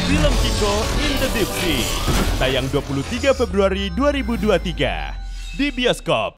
film Kiko in the Deep Sea. Tayang 23 Februari 2023 di bioskop.